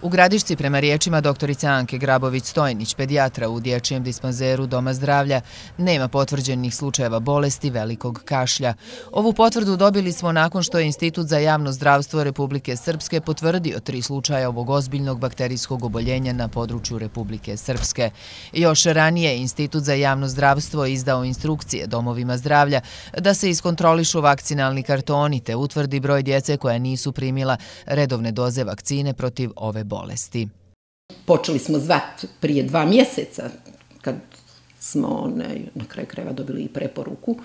U Gradišci, prema riječima doktorice Anke Grabović-Stojnić, pedijatra u dječjem dispanzeru Doma zdravlja, nema potvrđenih slučajeva bolesti velikog kašlja. Ovu potvrdu dobili smo nakon što je Institut za javno zdravstvo Republike Srpske potvrdio 3 slučaja ovog ozbiljnog bakterijskog oboljenja na području Republike Srpske. Još ranije Institut za javno zdravstvo izdao instrukcije domovima zdravlja da se iskontrolišu vakcinalni kartoni te utvrdi broj djece koja nisu primila redovne doze vakcine protiv ove bolesti. Počeli smo zvati prije 2 mjeseca, kad smo na kraju krajeva dobili i preporuku.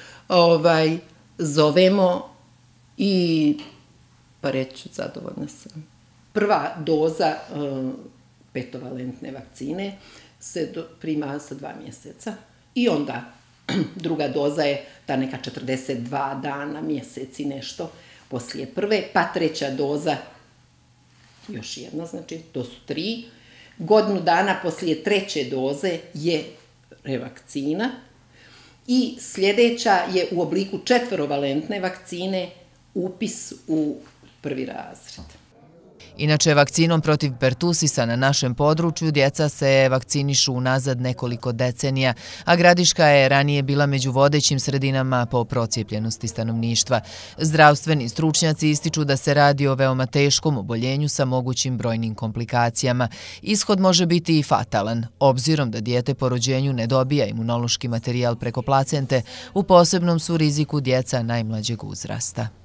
Zovemo i, pa reći, zadovoljna sam. Prva doza petovalentne vakcine se prima sa 2 mjeseca i onda druga doza je ta neka 42 dana, mjesec i nešto poslije prve, pa treća doza još jedna, znači to su 3. Godinu dana poslije treće doze je revakcina i sljedeća je u obliku 4-valentne vakcine upis u 1. razred. Inače, vakcinom protiv pertusisa na našem području djeca se vakcinišu unazad nekoliko decenija, a Gradiška je ranije bila među vodećim sredinama po procijepljenosti stanovništva. Zdravstveni stručnjaci ističu da se radi o veoma teškom oboljenju sa mogućim brojnim komplikacijama. Ishod može biti i fatalan, obzirom da dijete po rođenju ne dobija imunološki materijal preko placente, u posebnom su riziku djeca najmlađeg uzrasta.